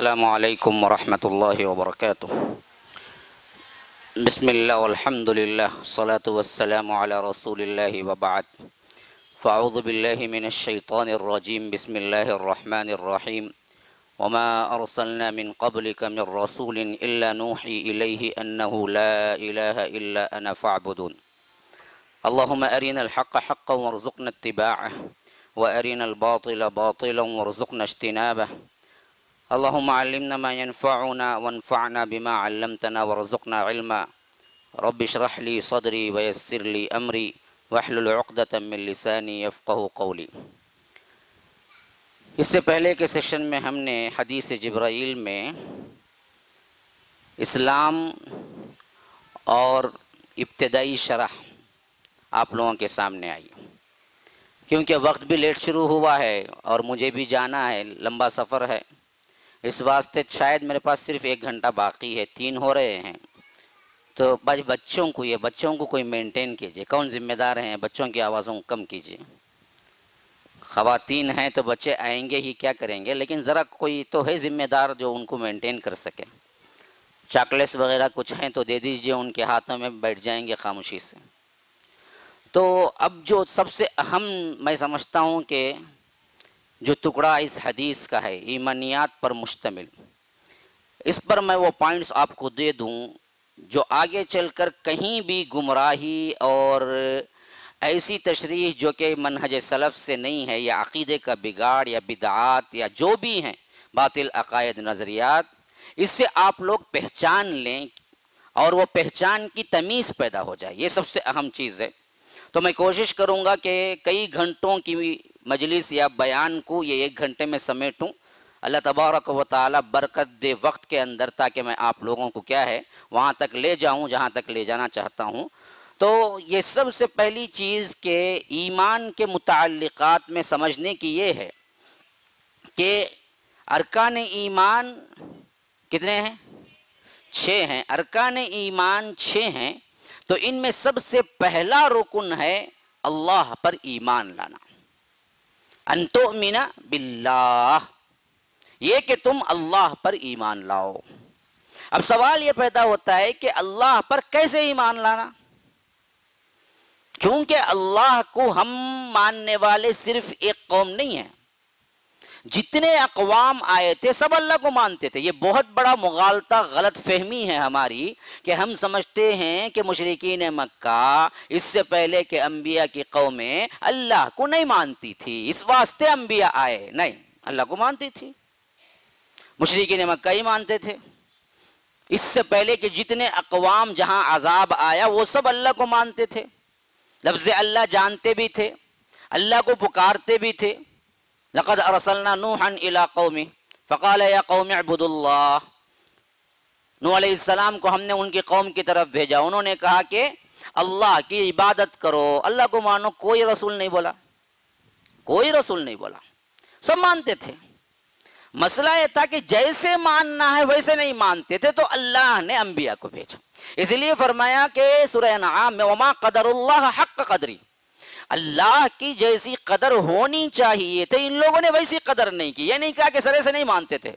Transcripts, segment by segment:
السلام علیکم ورحمۃ اللہ وبرکاتہ۔ بسم اللہ والحمد للہ والصلاة والسلام علی رسول اللہ وبعد، فاعوذ باللہ من الشیطان الرجیم، بسم اللہ الرحمن الرحیم۔ وما ارسلنا من قبلک من رسول الا نوحی الیہ انہ لا الہ الا انا فاعبدون۔ اللہم ارنا الحق حقا وارزقنا اتباعہ وارنا الباطل باطلا وارزقنا اجتنابہ۔ اللهم علمنا ما ينفعنا وانفعنا بما علمتنا وارزقنا علما، رب اشرح لي صدري ويسر لي امري واحلل عقدة من لساني يفقهوا قولي۔ اس سے پہلے کے سیشن میں ہم نے حدیث جبرائیل میں اسلام اور ابتدائی شرح آپ لوگوں کے سامنے آئی، کیونکہ وقت بھی لیٹ شروع ہوا ہے اور مجھے بھی جانا ہے، لمبا سفر ہے، اس واسطے شاید میرے پاس صرف 1 گھنٹہ باقی ہے، 3 ہو رہے ہیں۔ تو بچوں کو کوئی مینٹین کیجئے، کون ذمہ دار ہیں؟ بچوں کی آوازوں کو کم کیجئے۔ خواتین ہیں تو بچے آئیں گے ہی، کیا کریں گے، لیکن ذرا کوئی تو ہے ذمہ دار جو ان کو مینٹین کر سکے۔ چاکلیٹس وغیرہ کچھ ہیں تو دے دیجئے، ان کے ہاتھوں میں بیٹھ جائیں گے خاموشی سے۔ تو اب جو سب سے اہم میں سمجھتا ہوں کہ جو ٹکڑا اس حدیث کا ہے، ایمانیات پر مشتمل، اس پر میں وہ پوائنٹس آپ کو دے دوں جو آگے چل کر کہیں بھی گمراہی اور ایسی تشریح جو کہ منہج سلف سے نہیں ہے، یا عقیدے کا بگاڑ یا بدعات یا جو بھی ہیں باطل عقائد نظریات، اس سے آپ لوگ پہچان لیں اور وہ پہچان کی تمیز پیدا ہو جائے، یہ سب سے اہم چیز ہے۔ تو میں کوشش کروں گا کہ کئی گھنٹوں کی مجلس یا بیان کو یہ 1 گھنٹے میں سمیٹوں۔ اللہ تبارک و تعالی برکت دے وقت کے اندر، تاکہ میں آپ لوگوں کو کیا ہے وہاں تک لے جاؤں جہاں تک لے جانا چاہتا ہوں۔ تو یہ سب سے پہلی چیز کہ ایمان کے متعلقات میں سمجھنے کی یہ ہے کہ ارکان ایمان کتنے ہیں؟ 6 ہیں۔ ارکان ایمان 6 ہیں، تو ان میں سب سے پہلا رکن ہے اللہ پر ایمان لانا، ان تؤمن باللہ، یہ کہ تم اللہ پر ایمان لاؤ۔ اب سوال یہ پیدا ہوتا ہے کہ اللہ پر کیسے ایمان لانا؟ کیونکہ اللہ کو ہم ماننے والے صرف ایک قوم نہیں ہیں، جتنے اقوام آئے تھے سب اللہ کو مانتے تھے۔ یہ بہت بڑا مغالطہ، غلط فہمی ہے ہماری کہ ہم سمجھتے ہیں کہ مشرکین مکہ اس سے پہلے کہ انبیاء کی قومیں اللہ کو نہیں مانتی تھی، اس واسطے انبیاء آئے، نہیں، اللہ کو مانتی تھی، مشرکین مکہ ہی مانتے تھے۔ اس سے پہلے کہ جتنے اقوام جہاں عذاب آیا وہ سب اللہ کو مانتے تھے، لفظ اللہ جانتے بھی تھے، اللہ کو پکارتے بھی تھے۔ لقد ارسلنا نوحا الى قومه فقال یا قوم اعبدوا اللہ، نوح علیہ السلام کو ہم نے ان کی قوم کی طرف بھیجا، انہوں نے کہا کہ اللہ کی عبادت کرو، اللہ کو مانو۔ کوئی رسول نہیں بولا، کوئی رسول نہیں بولا، سب مانتے تھے۔ مسئلہ یہ تھا کہ جیسے ماننا ہے ویسے نہیں مانتے تھے، تو اللہ نے انبیاء کو بھیجا۔ اس لیے فرمایا کہ سورہ انعام میں وما قدر اللہ حق قدری، اللہ کی جیسی قدر ہونی چاہیے تھے ان لوگوں نے ویسی قدر نہیں کی۔ یہ نہیں کہا کہ سرے سے نہیں مانتے تھے۔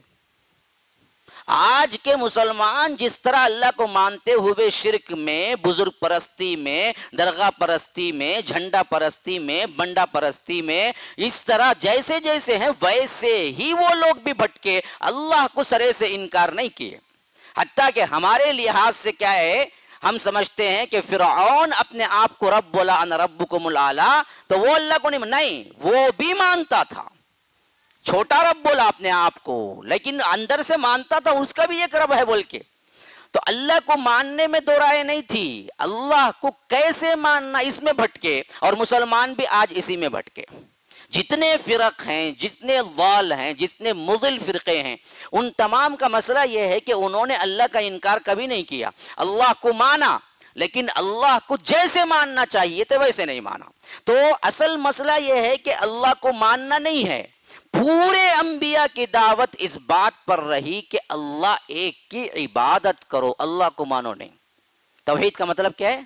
آج کے مسلمان جس طرح اللہ کو مانتے ہوئے شرک میں، بزرگ پرستی میں، درگاہ پرستی میں، جھنڈا پرستی میں، بنڈا پرستی میں، اس طرح جیسے جیسے ہیں ویسے ہی وہ لوگ بھی بھٹکے، اللہ کو سرے سے انکار نہیں کیے۔ حتیٰ کہ ہمارے لحاظ سے کیا ہے، ہم سمجھتے ہیں کہ فرعون اپنے آپ کو رب بولا، انا ربکم الاعلی، تو وہ اللہ کو نہیں، وہ بھی مانتا تھا، چھوٹا رب بولا اپنے آپ کو، لیکن اندر سے مانتا تھا اس کا بھی ایک رب ہے بول کے۔ تو اللہ کو ماننے میں دو رائے نہیں تھی، اللہ کو کیسے ماننا اس میں بھٹکے، اور مسلمان بھی آج اسی میں بھٹکے۔ جتنے فرق ہیں، جتنے ضال ہیں، جتنے مضل فرقے ہیں، ان تمام کا مسئلہ یہ ہے کہ انہوں نے اللہ کا انکار کبھی نہیں کیا، اللہ کو مانا، لیکن اللہ کو جیسے ماننا چاہیے تھے ویسے نہیں مانا۔ تو اصل مسئلہ یہ ہے کہ اللہ کو ماننا نہیں ہے، پورے انبیاء کی دعوت اس بات پر رہی کہ اللہ ایک کی عبادت کرو، اللہ کو مانو نہیں۔ توحید کا مطلب کیا ہے؟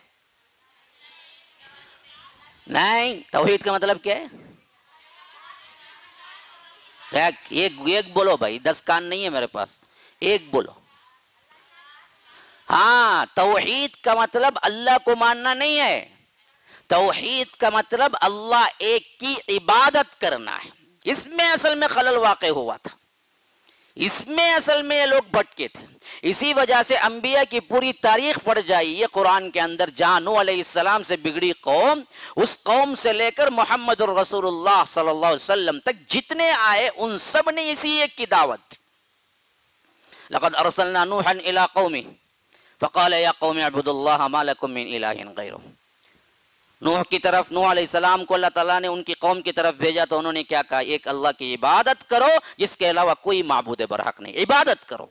نہیں، توحید کا مطلب کیا ہے؟ ایک بولو بھائی، 10 کان نہیں ہے میرے پاس، ایک بولو. ہاں، توحید کا مطلب اللہ کو ماننا نہیں ہے، توحید کا مطلب اللہ ایک کی عبادت کرنا ہے. اس میں اصل میں خلل واقع ہوا تھا، اس میں اصل میں یہ لوگ بھٹکے تھے. اسی وجہ سے انبیاء کی پوری تاریخ پڑھ جائیے قرآن کے اندر. جہاں نوح علیہ السلام سے بگڑی قوم، اس قوم سے لے کر محمد الرسول اللہ صلی اللہ علیہ وسلم تک جتنے آئے ان سب نے اسی ایک کی دعوت. لقد ارسلنا نوحا الى قومه فقال یا قوم اعبدوا اللہ ما لکم من الہ غیرہ. نوح کی طرف، نوح علیہ السلام کو اللہ تعالیٰ نے ان کی قوم کی طرف بھیجا تو انہوں نے کیا کہا؟ ایک اللہ کی عبادت کرو جس کے علاوہ کوئی معبود برحق نہیں. عبادت کرو،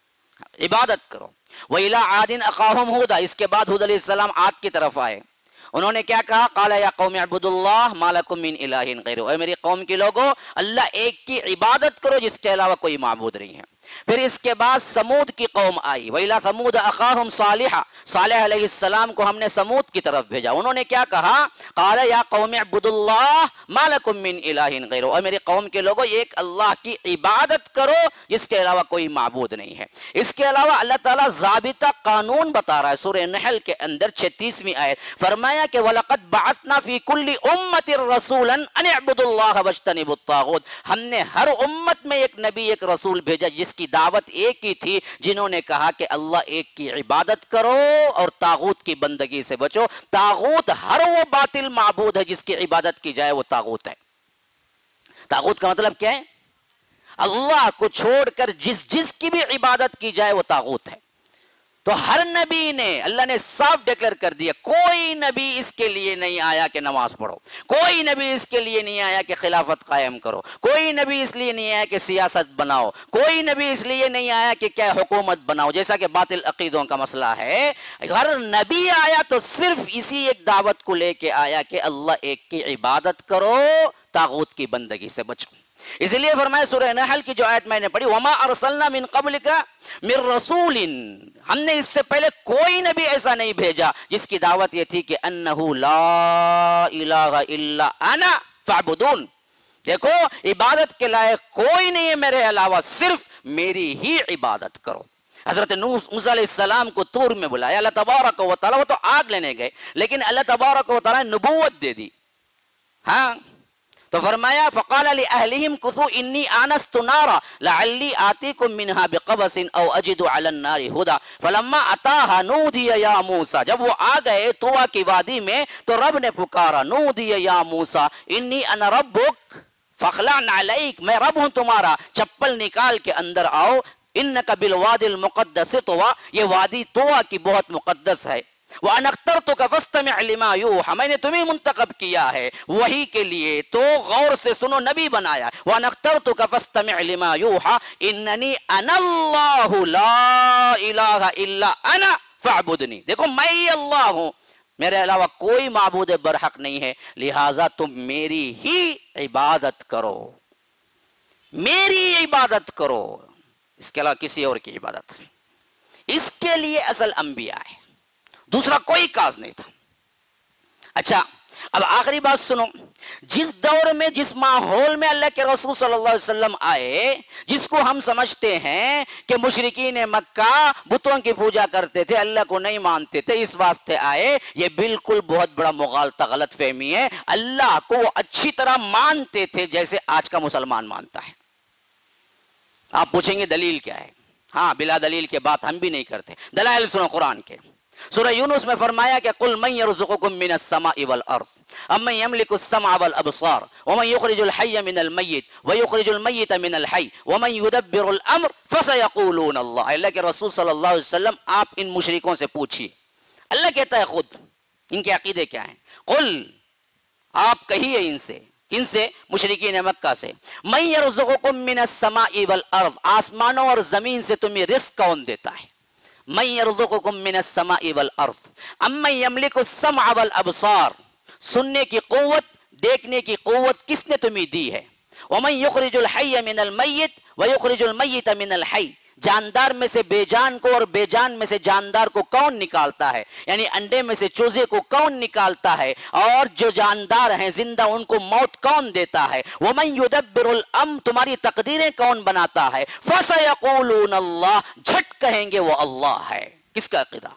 عبادت کرو. وَإِلَىٰ عَادٍ أَخَاهُمْ هُودًا. اس کے بعد ہود علیہ السلام عاد کی طرف آئے، انہوں نے کیا کہا؟ قَالَ يَا قَوْمِ اعْبُدُوا اللَّهَ مَا لَكُم مِّنْ إِلَٰهٍ غَيْرُهُ. اے میری قوم کے لوگوں، اللہ ایک کی عبادت کرو جس کے علاوہ کوئی معبود نہیں ہے. پھر اس کے بعد سمود کی قوم آئی. وَإِلَىٰ ثَمُودَ أَخَاهُمْ صَالِحًا. صالح علیہ السلام کو ہم نے سمود کی طرف بھیجا، انہوں نے کیا کہا؟ قَالَ يَا قَوْمِ اعْبُدُوا اللَّهَ مَا لَكُم مِّنْ إِلَٰهٍ غَيْرُهُ. اے میری قوم کے لوگوں، ایک اللہ کی عبادت کرو جس کے علاوہ کوئی معبود نہیں ہے. اس کے علاوہ اللہ تعالیٰ ضابطہ قانون بتا رہا ہے سورہ نحل کے اندر 36ویں آیت. فرمایا کہ وَلَقَدْ بَعَثْنَا فِي كُلِّ أُمَّةٍ رَسُولًا أَنِ اعْبُدُوا اللَّهَ وَاجْتَنِبُوا الطَّاغُوتَ. ہم نے ہر امت میں ایک نبی، ایک رسول بھیجا جس کی دعوت ایک ہی تھی، جنہوں نے کہا کہ اللہ ایک کی عبادت کرو اور طاغوت کی بندگی سے بچو. طاغوت ہر وہ باطل معبود ہے جس کی عبادت کی جائے وہ طاغوت ہے. طاغوت کا مطلب کیا ہے؟ اللہ کو چھوڑ کر جس کی بھی عبادت کی جائے وہ طاغوت ہے. تو ہر نبی نے، اللہ نے صاف ڈکلیئر کر دیا، کوئی نبی اس کے لیے نہیں آیا کہ نماز پڑھو، کوئی نبی اس کے لیے نہیں آیا کہ خلافت قائم کرو، کوئی نبی اس لیے نہیں آیا کہ سیاست بناؤ، کوئی نبی اس لیے نہیں آیا کہ کیا حکومت بناؤ جیسا کہ باطل عقیدوں کا مسئلہ ہے. ہر نبی آیا تو صرف اسی ایک دعوت کو لے کے آیا کہ اللہ ایک کی عبادت کرو، طاغوت کی بندگی سے بچو. اس لیے فرمایا سورہ نحل کی جو آیت میں نے پڑھی، وَمَا أَرْسَلْنَا مِن قَبْلِكَ مِن رَسُولٍ. ہم نے اس سے پہلے کوئی نبی ایسا نہیں بھیجا جس کی دعوت یہ تھی کہ انہو لا الہ الا انا فاعبدون. دیکھو، عبادت کے لائق کوئی نہیں ہے میرے علاوہ، صرف میری ہی عبادت کرو. حضرت موسیٰ علیہ السلام کو طور میں بلایا اللہ تبارک و تعالیٰ، وہ تو آگ لینے گئے لیکن اللہ تبارک و تعالیٰ نے نبوت دے دی. ہاں، تو فرمایا فقال لأهلهم كثوا إني آنست نارا لعلي آتيكم منها بقبس أو أجد على النار هدى فلما أتاها نودي يا موسى. جب وہ آ گئے طوا کی وادی میں تو رب نے پکارا، نودي يا موسى إني أنا ربك فاخلع نعليك. میں رب ہوں تمہارا، چپل نکال کے اندر آؤ. إنك بالوادي المقدس طوا. یہ وادی طوا کی بہت مقدس ہے. وَأَنَا اخْتَرْتُكَ فَاسْتَمِعْ لِمَا يُوحَىٰ. میں نے تمہیں منتخب کیا ہے وحی کے لیے تو غور سے سنو، نبی بنایا. وَأَنَا اخْتَرْتُكَ فَاسْتَمِعْ لِمَا يُوحَىٰ إِنَّنِي أَنَا اللَّهُ لَا إِلَٰهَ إِلَّا أَنَا فَاعْبُدْنِي. دیکھو، میں ہی اللہ ہوں، میرے علاوہ کوئی معبود برحق نہیں ہے، لہٰذا تم میری ہی عبادت کرو، میری عبادت کرو، اس کے علاوہ کسی اور کی عبادت نہیں. اس کے لیے اصل انبیاء ہے، دوسرا کوئی کاز نہیں تھا. اچھا، اب آخری بات سنو. جس دور میں، جس ماحول میں اللہ کے رسول صلی اللہ علیہ وسلم آئے، جس کو ہم سمجھتے ہیں کہ مشرکین مکہ بتوں کی پوجا کرتے تھے، اللہ کو نہیں مانتے تھے، اس واسطے آئے، یہ بالکل بہت بڑا مغالطہ، غلط فہمی ہے. اللہ کو وہ اچھی طرح مانتے تھے جیسے آج کا مسلمان مانتا ہے. آپ پوچھیں گے دلیل کیا ہے؟ ہاں، بلا دلیل کے بات ہم بھی نہیں کرتے. دلائل سنو قرآن کے. سورہ یونس میں فرمایا کہ قل من يرزقكم من السماء والارض امن يملك السمع والابصار ومن يخرج الحي من الميت ويخرج الميت من الحي ومن يدبر الامر فسيقولون الله. اللہ کے رسول صلی اللہ علیہ وسلم آپ ان مشرکوں سے پوچھیے. اللہ کہتا ہے خود، ان کے عقیدے کیا ہیں. قل، آپ کہیے ان سے، کن سے؟ مشرکین مکہ سے. من يرزقكم من السماء والارض، آسمانوں اور زمین سے تمہیں رزق کون دیتا ہے؟ من يرزقكم من السماء والارض امن يملك السمع والابصار، سننے کی قوت، دیکھنے کی قوت کس نے تمہیں دی ہے؟ ومن يخرج الحي من الميت ويخرج الميت من الحي، جاندار میں سے بے جان کو اور بے جان میں سے جاندار کو کون نکالتا ہے؟ یعنی انڈے میں سے چوزے کو کون نکالتا ہے؟ اور جو جاندار ہیں زندہ ان کو موت کون دیتا ہے؟ وَمَن يُدَبِّرُ الْأَمْرَ تمہاری تقدیریں کون بناتا ہے؟ فَسَيَقُولُونَ اللَّهُ جھٹ کہیں گے وہ اللہ ہے۔ کس کا عقیدہ؟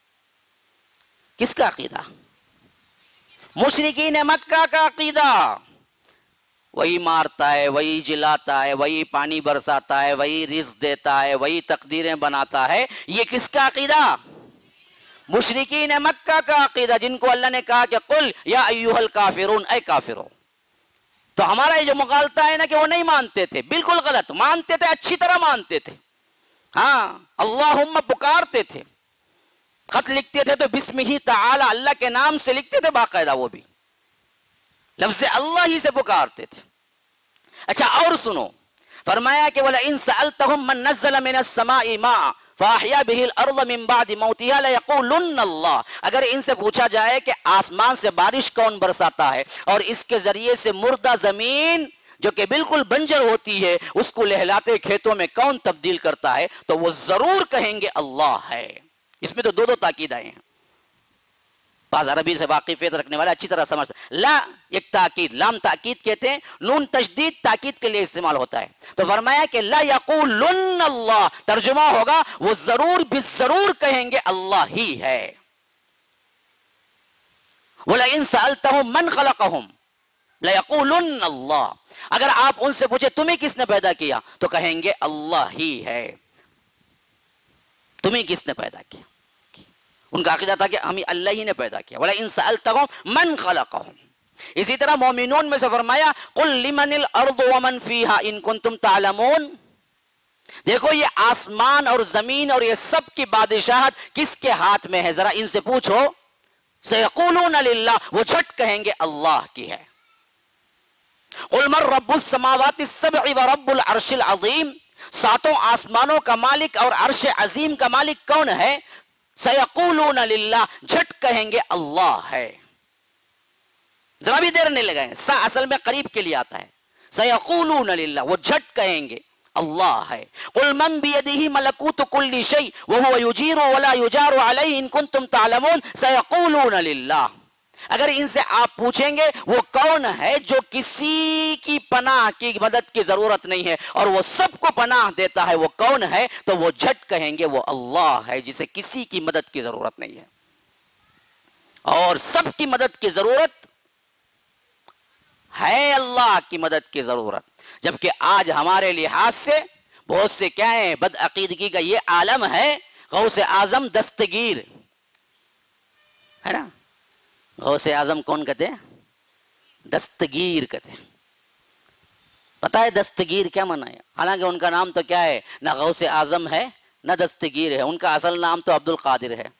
کس کا عقیدہ؟ مشرکین مکہ کا عقیدہ۔ وہی مارتا ہے، وہی جلاتا ہے، وہی پانی برساتا ہے، وہی رزق دیتا ہے، وہی تقدیریں بناتا ہے۔ یہ کس کا عقیدہ؟ مشرکین مکہ کا عقیدہ، جن کو اللہ نے کہا کہ قل یا ایھا الکافرون، اے کافرو۔ تو ہمارا یہ جو مغالطہ ہے نا کہ وہ نہیں مانتے تھے، بالکل غلط، مانتے تھے، اچھی طرح مانتے تھے، ہاں اللہم پکارتے تھے، خط لکھتے تھے تو بسمہ تعالی اللہ کے نام سے لکھتے تھے باقاعدہ، وہ بھی لفظ اللہ ہی سے پکارتے تھے۔ اچھا اور سنو، فرمایا کہ وَلَئِن سَأَلْتَهُم مَّن نَّزَّلَ مِنَ السَّمَاءِ مَاءً فَأَحْيَا بِهِ الْأَرْضَ مِن بَعْدِ مَوْتِهَا لَيَقُولُنَّ اللَّهُ، اگر ان سے پوچھا جائے کہ آسمان سے بارش کون برساتا ہے اور اس کے ذریعے سے مردہ زمین جو کہ بالکل بنجر ہوتی ہے اس کو لہلاتے کھیتوں میں کون تبدیل کرتا ہے، تو وہ ضرور کہیں گے اللہ ہے۔ اس میں تو دو تاکید آئے ہیں، بعض عربی سے واقفیت رکھنے والے اچھی طرح سمجھتے ہیں۔ لا ایک تاکید، لام تاکید کہتے ہیں، نون تشدید تاکید کے لیے استعمال ہوتا ہے۔ تو فرمایا کہ لا یقولن اللہ، ترجمہ ہوگا وہ ضرور بھی ضرور کہیں گے اللہ ہی ہے۔ وَلَئِن سَأَلْتَهُم مَّن خَلَقَهُم لَيَقُولُنَّ اللَّهُ، اگر آپ ان سے پوچھے تمہیں کس نے پیدا کیا تو کہیں گے اللہ ہی ہے۔ تمہیں کس نے پیدا کیا؟ ان کا عقیدہ تھا کہ ہمیں اللہ ہی نے پیدا کیا۔ وَلَئِن سَأَلْتَهُم مَّن خَلَقَهُم، اسی طرح مومنون میں سے فرمایا قُل لِّمَنِ الْأَرْضُ وَمَن فِيهَا إِن كُنتُمْ تَعْلَمُونَ، دیکھو یہ آسمان اور زمین اور یہ سب کی بادشاہت کس کے ہاتھ میں ہے، ذرا ان سے پوچھو۔ سَيَقُولُونَ لِلَّهِ، وہ جھٹ کہیں گے اللہ کی ہے۔ قُلْ مَن رَّبُّ السَّمَاوَاتِ السَّبْعِ وَرَبُّ الْعَرْشِ الْعَظِيمِ، ساتوں آسمانوں کا مالک اور عرش عظیم کا مالک کون ہے؟ سَيَقُولُونَ لِلَّهِ، جھٹ کہیں گے اللہ ہے۔ ذرا بھی دیر نہیں لگائیں، سا اصل میں قریب کے لیے آتا ہے۔ سَيَقُولُونَ لِلَّهِ، وہ جھٹ کہیں گے اللہ ہے۔ قُلْ مَن بِيَدِهِ مَلَكُوتُ كُلِّ شَيْءٍ وَهُوَ يُجِيرُ وَلَا يُجَارُ عَلَيْهِ إِن كُنتُمْ تَعْلَمُونَ سَيَقُولُونَ لِلَّهِ، اگر ان سے آپ پوچھیں گے وہ کون ہے جو کسی کی پناہ کی مدد کی ضرورت نہیں ہے اور وہ سب کو پناہ دیتا ہے، وہ کون ہے؟ تو وہ جھٹ کہیں گے وہ اللہ ہے جسے کسی کی مدد کی ضرورت نہیں ہے، اور سب کی مدد کی ضرورت ہے، اللہ کی مدد کی ضرورت۔ جبکہ آج ہمارے لحاظ سے بہت سے کیا ہیں، بد عقیدگی کا یہ عالم ہے، غوث اعظم دستگیر ہے نا، غوث اعظم کون کہتے ہیں؟ دستگیر کہتے ہیں۔ پتہ ہے دستگیر کیا معنی ہے؟ حالانکہ ان کا نام تو کیا ہے، نہ غوث اعظم ہے نہ دستگیر ہے، ان کا اصل نام تو عبد القادر ہے،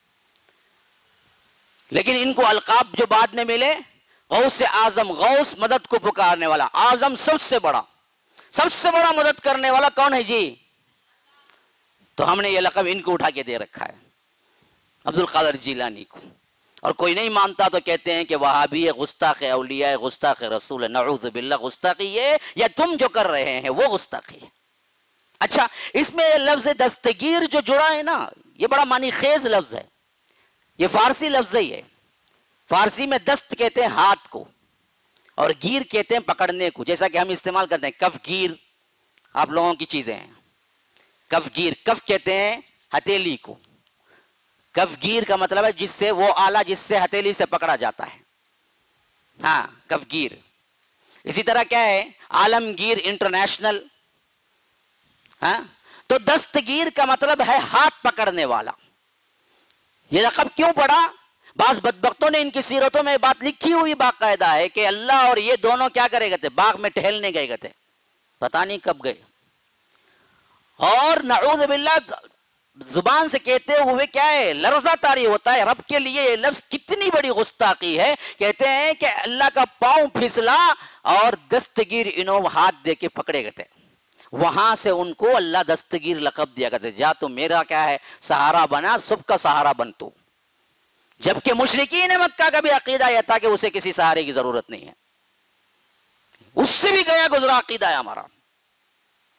لیکن ان کو القاب جو بعد میں ملے، غوث اعظم، غوث مدد کو پکارنے والا، اعظم سب سے بڑا مدد کرنے والا کون ہے جی؟ تو ہم نے یہ لقب ان کو اٹھا کے دے رکھا ہے، عبد القادر جیلانی کو۔ اور کوئی نہیں مانتا تو کہتے ہیں کہ وہابی ہے، گستاخ اولیاء ہے، گستاخ رسول ہے، نعوذ باللہ، گستاخی یہ یا تم جو کر رہے ہیں وہ گستاخی ہے۔ اچھا اس میں لفظ دستگیر جو جڑا ہے نا، یہ بڑا معنی خیز لفظ ہے، یہ فارسی لفظ ہی ہے۔ فارسی میں دست کہتے ہیں ہاتھ کو اور گیر کہتے ہیں پکڑنے کو، جیسا کہ ہم استعمال کرتے ہیں کف گیر، آپ لوگوں کی چیزیں ہیں کف گیر، کف کہتے ہیں ہتھیلی کو، کف گیر کا مطلب ہے جس سے وہ آلہ جس سے ہتھیلی سے پکڑا جاتا ہے، ہاں کف گیر۔ اسی طرح کیا ہے عالمگیر انٹرنیشنل، ہاں تو دستگیر کا مطلب ہے ہاتھ پکڑنے والا۔ یہ لقب کیوں پڑا؟ بعض بدبختوں نے ان کی سیرتوں میں بات لکھی ہوئی باقاعدہ ہے کہ اللہ اور یہ دونوں کیا کرے گئے تھے، باغ میں ٹہلنے گئے تھے، پتہ نہیں کب گئے، اور نعوذ باللہ زبان سے کہتے ہوئے کیا ہے لرزہ طاری ہوتا ہے۔ رب کے لیے یہ لفظ کتنی بڑی گستاخی ہے، کہتے ہیں کہ اللہ کا پاؤں پھسلا اور دستگیر انہوں ہاتھ دے کے پکڑے گئے تھے، وہاں سے ان کو اللہ دستگیر لقب دیا کرتے، جا تو میرا کیا ہے سہارا بنا، سب کا سہارا بن تو۔ جبکہ مشرکین مکہ کا بھی عقیدہ یہ تھا کہ اسے کسی سہارے کی ضرورت نہیں ہے، اس سے بھی گیا گزرا عقیدہ ہے ہمارا۔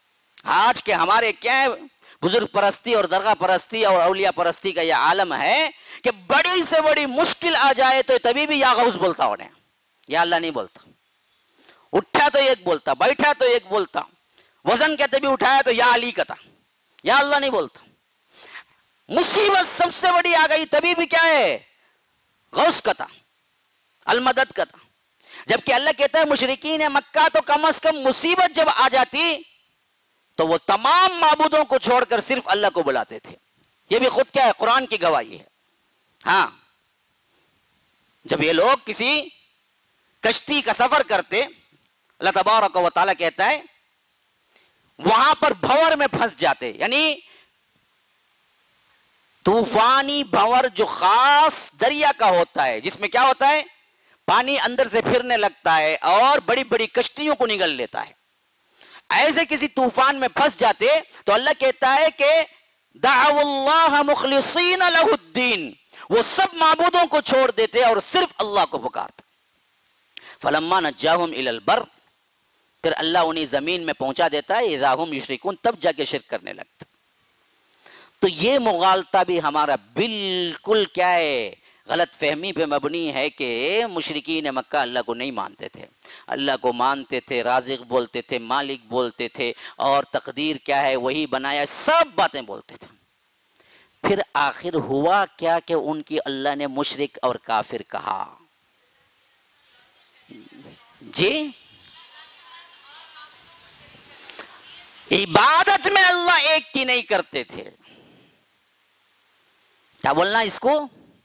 آج کے ہمارے کیا ہے بزرگ پرستی اور درگاہ پرستی اور اولیاء پرستی کا یہ عالم ہے کہ بڑی سے بڑی مشکل آ جائے تو تبھی بھی یا غوث بولتا انہیں، یا اللہ نہیں بولتا، اٹھا تو ایک بولتا، بیٹھا تو ایک بولتا، وزن کہتے بھی اٹھایا تو یا علی کہتا، یا اللہ نہیں بولتا۔ مصیبت سب سے بڑی آ گئی تبھی بھی کیا ہے غوث کہتا، المدد کہتا، جبکہ اللہ کہتا ہے مشرکین مکہ تو کم از کم مصیبت جب آ جاتی تو وہ تمام معبودوں کو چھوڑ کر صرف اللہ کو بلاتے تھے۔ یہ بھی خود کیا ہے قرآن کی گواہی ہے۔ ہاں جب یہ لوگ کسی کشتی کا سفر کرتے، اللہ تبارک و تعالیٰ کہتا ہے وہاں پر بھور میں پھنس جاتے، یعنی طوفانی بھور جو خاص دریا کا ہوتا ہے جس میں کیا ہوتا ہے پانی اندر سے پھرنے لگتا ہے اور بڑی بڑی کشتیوں کو نگل لیتا ہے، ایسے کسی طوفان میں پھنس جاتے تو اللہ کہتا ہے کہ دعوا اللہ مخلصین لہ الدین، وہ سب معبودوں کو چھوڑ دیتے اور صرف اللہ کو پکارتے۔ فلما نجاہم الی البر، پھر اللہ انہیں زمین میں پہنچا دیتا ہے، اذا ہم یشرکون، تب جا کے شرک کرنے لگتے۔ تو یہ مغالطہ بھی ہمارا بالکل کیا ہے غلط فہمی پہ مبنی ہے کہ مشرکین مکہ اللہ کو نہیں مانتے تھے، اللہ کو مانتے تھے، رازق بولتے تھے، مالک بولتے تھے، اور تقدیر کیا ہے وہی بنایا، سب باتیں بولتے تھے۔ پھر آخر ہوا کیا کہ ان کی اللہ نے مشرک اور کافر کہا؟ جی عبادت میں اللہ ایک کی نہیں کرتے تھے، کیا بولنا اس کو؟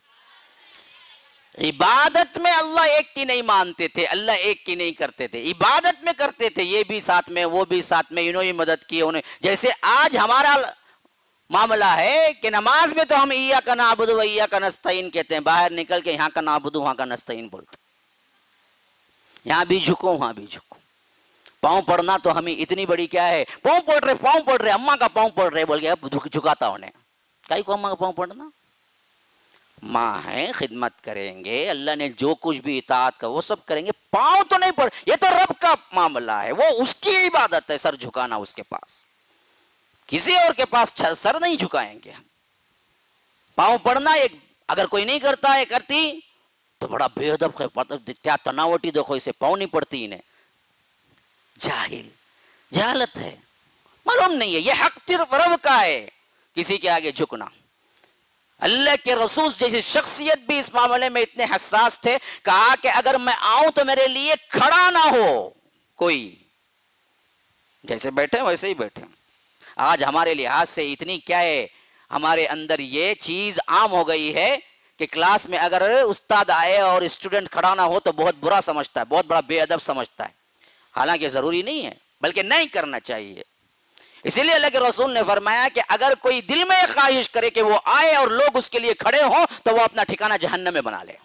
عبادت میں اللہ ایک کی نہیں مانتے تھے، اللہ ایک کی نہیں کرتے تھے، عبادت میں کرتے تھے، یہ بھی ساتھ میں وہ بھی ساتھ میں، انہوں نے مدد کی انہیں، جیسے آج ہمارا معاملہ ہے کہ نماز میں تو ہم ایاک نعبد و ایاک نستعین کہتے ہیں، باہر نکل کے یہاں کا نعبد وہاں کا نستعین بولتے، یہاں بھی جھکو وہاں بھی جھکو۔ پاؤں پڑنا تو ہمیں اتنی بڑی کیا ہے، پاؤں پڑ رہے اماں کا پاؤں پڑ رہے بول کے اب جھکاتا انہیں، کائی کو اماں کا پاؤں پڑنا؟ ماں ہیں خدمت کریں گے، اللہ نے جو کچھ بھی اطاعت کا وہ سب کریں گے، پاؤں تو نہیں پڑ، یہ تو رب کا معاملہ ہے، وہ اس کی عبادت ہے، سر جھکانا اس کے پاس، کسی اور کے پاس سر نہیں جھکائیں گے۔ پاؤں پڑنا ایک اگر کوئی نہیں کرتا ہے کرتی تو بڑا بے ادب ہے، کیا تناوٹی دیکھو اسے پاؤں نہیں پڑتی، انہیں جاہل، جہالت ہے، معلوم نہیں ہے، یہ حق صرف رب کا ہے، کسی کے آگے جھکنا۔ اللہ کے رسول جیسی شخصیت بھی اس معاملے میں اتنے حساس تھے، کہا کہ اگر میں آؤں تو میرے لیے کھڑا نہ ہو کوئی، جیسے بیٹھے ویسے ہی بیٹھے۔ آج ہمارے لحاظ سے اتنی کیا ہے ہمارے اندر یہ چیز عام ہو گئی ہے کہ کلاس میں اگر استاد آئے اور اسٹوڈنٹ کھڑا نہ ہو تو بہت برا سمجھتا ہے، بہت بڑا بے ادب سمجھتا ہے، حالانکہ ضروری نہیں ہے بلکہ نہیں کرنا چاہیے۔ اسی لیے اللہ کے رسول نے فرمایا کہ اگر کوئی دل میں خواہش کرے کہ وہ آئے اور لوگ اس کے لیے کھڑے ہوں تو وہ اپنا ٹھکانہ جہنم میں بنا لے۔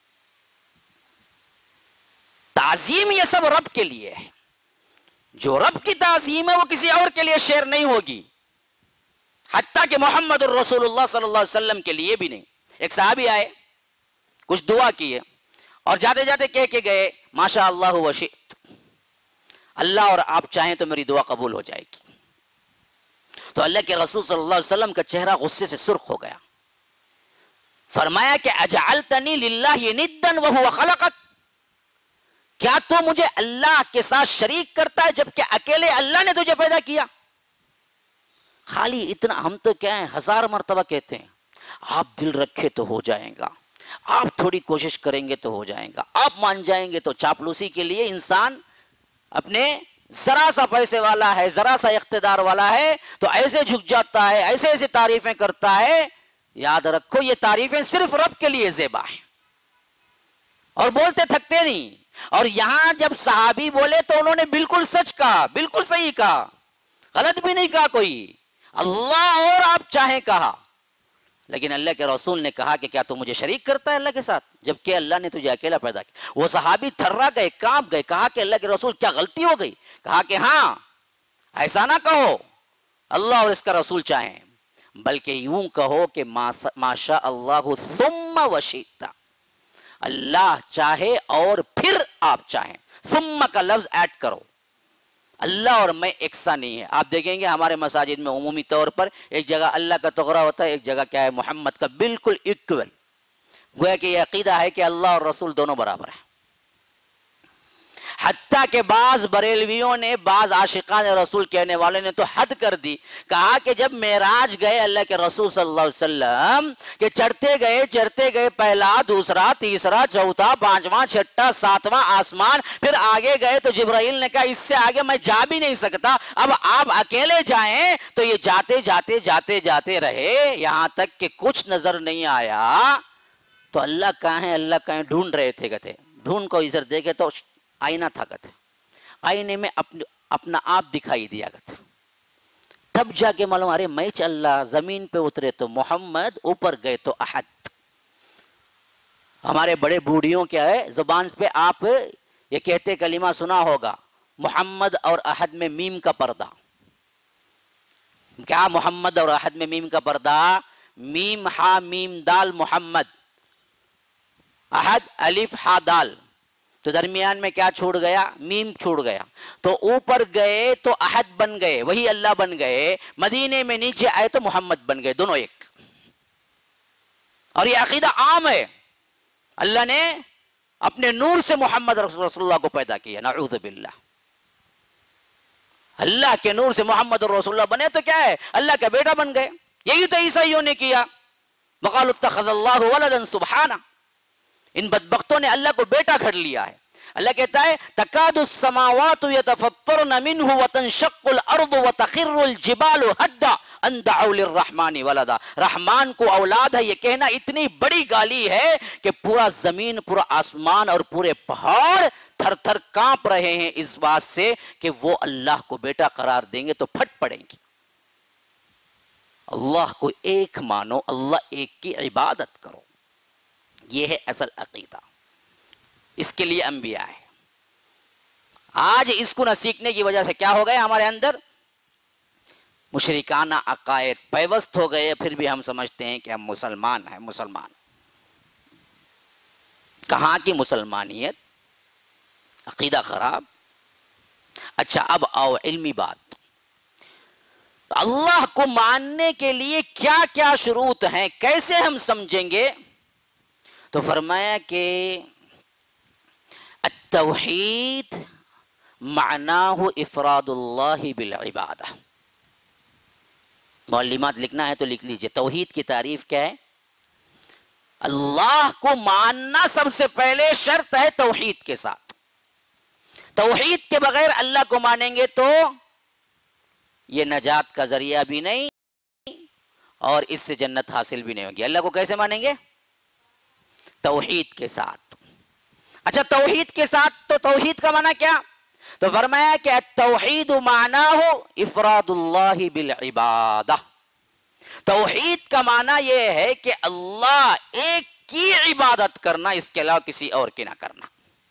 تعظیم یہ سب رب کے لیے ہے، جو رب کی تعظیم ہے وہ کسی اور کے لیے شیئر نہیں ہوگی، حتیٰ کہ محمد الرسول اللہ صلی اللہ علیہ وسلم کے لیے بھی نہیں۔ ایک صحابی آئے، کچھ دعا کیے اور جاتے جاتے کہہ کے گئے ماشاء اللہ وشئت، اللہ اور آپ چاہیں تو میری دعا قبول ہو جائے گی۔ تو اللہ کے رسول صلی اللہ علیہ وسلم کا چہرہ غصے سے سرخ ہو گیا، فرمایا کہ اجعلتنی للہ ندا وہو خلقک، کیا تو مجھے اللہ کے ساتھ شریک کرتا ہے جبکہ اکیلے اللہ نے تجھے پیدا کیا؟ خالی اتنا، ہم تو کیا ہیں 1000 مرتبہ کہتے ہیں آپ دل رکھے تو ہو جائے گا، آپ تھوڑی کوشش کریں گے تو ہو جائے گا، آپ مان جائیں گے تو۔ چاپلوسی کے لیے انسان اپنے ذرا سا پیسے والا ہے، ذرا سا اقتدار والا ہے تو ایسے جھک جاتا ہے، ایسے ایسے تعریفیں کرتا ہے۔ یاد رکھو یہ تعریفیں صرف رب کے لیے زیبا ہیں اور بولتے تھکتے نہیں۔ اور یہاں جب صحابی بولے تو انہوں نے بالکل سچ کہا، بالکل صحیح کہا، غلط بھی نہیں کہا کوئی، اللہ اور آپ چاہیں کہا، لیکن اللہ کے رسول نے کہا کہ کیا تو مجھے شریک کرتا ہے اللہ کے ساتھ جبکہ اللہ نے تجھے اکیلا پیدا کیا؟ وہ صحابی تھرا گئے، کانپ گئے، کہا کہ اللہ کے رسول کیا غلطی ہو گئی؟ کہا کہ ہاں، ایسا نہ کہو اللہ اور اس کا رسول چاہیں، بلکہ یوں کہو کہ ما شاء اللہ ثم وشئت، اللہ چاہے اور پھر آپ چاہیں، ثم کا لفظ ایڈ کرو، اللہ اور میں یکساں نہیں ہے. آپ دیکھیں گے ہمارے مساجد میں عمومی طور پر ایک جگہ اللہ کا تغرا ہوتا ہے، ایک جگہ کیا ہے محمد کا، بالکل ایکول. گویا کہ یہ عقیدہ ہے کہ اللہ اور رسول دونوں برابر ہیں. حتیٰ کہ بعض بریلویوں نے، بعض عاشقان رسول کہنے والے نے تو حد کر دی. کہا کہ جب معراج گئے اللہ کے رسول صلی اللہ علیہ وسلم کہ چڑھتے گئے پہلا، دوسرا، تیسرا، چوتھا، پانچواں، چھٹا، ساتواں آسمان، پھر آگے گئے تو جبرائیل نے کہا اس سے آگے میں جا بھی نہیں سکتا، اب آپ اکیلے جائیں. تو یہ جاتے رہے یہاں تک کہ کچھ نظر نہیں آیا. تو اللہ کہاں ہے، اللہ کہاں ہے، ڈھونڈ رہے تھے. کہتے ڈھونڈ کو ادھر دیکھے تو آئینہ تھا. کہتے آئینے میں اپنا آپ دکھائی دیا. کہتے تب جا کے معلوم، ارے میں چل رہا، زمین پہ اترے تو محمد، اوپر گئے تو احد. ہمارے بڑے بوڑھیوں کیا ہے زبان پہ آپ یہ کہتے کلمہ سنا ہوگا، محمد اور احد میں میم کا پردہ. کیا محمد اور احد میں میم کا پردہ؟ میم ہا میم دال محمد، احد الف ہا دال. تو درمیان میں کیا چھوڑ گیا؟ میم چھوڑ گیا. تو اوپر گئے تو احد بن گئے، وہی اللہ بن گئے. مدینے میں نیچے آئے تو محمد بن گئے، دونوں ایک. اور یہ عقیدہ عام ہے. اللہ نے اپنے نور سے محمد رسول اللہ کو پیدا کیا، نعوذ باللہ. اللہ کے نور سے محمد رسول اللہ بنے تو کیا ہے، اللہ کا بیٹا بن گئے. یہی تو عیسائیوں نے کیا، وقالوا اتخذ اللہ ولدا سبحانہ. ان بدبختوں نے اللہ کو بیٹا گھڑ لیا ہے. اللہ کہتا ہے تکاد السماوات یتفطرن منہ وتنشق الارض وتخر الجبال هدا ان دعوا للرحمن ولدا. رحمان کو اولاد ہے یہ کہنا اتنی بڑی گالی ہے کہ پورا زمین، پورا آسمان اور پورے پہاڑ تھر تھر کانپ رہے ہیں اس بات سے کہ وہ اللہ کو بیٹا قرار دیں گے تو پھٹ پڑیں گے. اللہ کو ایک مانو، اللہ ایک کی عبادت کرو. یہ ہے اصل عقیدہ. اس کے لیے انبیاء ہے. آج اس کو نہ سیکھنے کی وجہ سے کیا ہو گئے ہمارے اندر؟ مشرکانہ عقائد پیوست ہو گئے. پھر بھی ہم سمجھتے ہیں کہ ہم مسلمان ہیں. مسلمان کہاں کی مسلمانیت؟ عقیدہ خراب. اچھا اب آؤ علمی بات. اللہ کو ماننے کے لیے کیا کیا شروط ہیں، کیسے ہم سمجھیں گے؟ تو فرمایا کہ التوحید معناہ افراد اللہ بالعبادہ. معلومات لکھنا ہے تو لکھ لیجئے. توحید کی تعریف کیا ہے؟ اللہ کو ماننا سب سے پہلے شرط ہے توحید کے ساتھ. توحید کے بغیر اللہ کو مانیں گے تو یہ نجات کا ذریعہ بھی نہیں اور اس سے جنت حاصل بھی نہیں ہوگی. اللہ کو کیسے مانیں گے؟ توحید کے ساتھ. اچھا توحید کے ساتھ، تو توحید کا معنی کیا؟ تو فرمایا کہ التوحید معناہ افراد اللہ بالعبادہ. توحید کا معنی یہ ہے کہ اللہ ایک کی عبادت کرنا، اس کے علاوہ کسی اور کی نہ کرنا.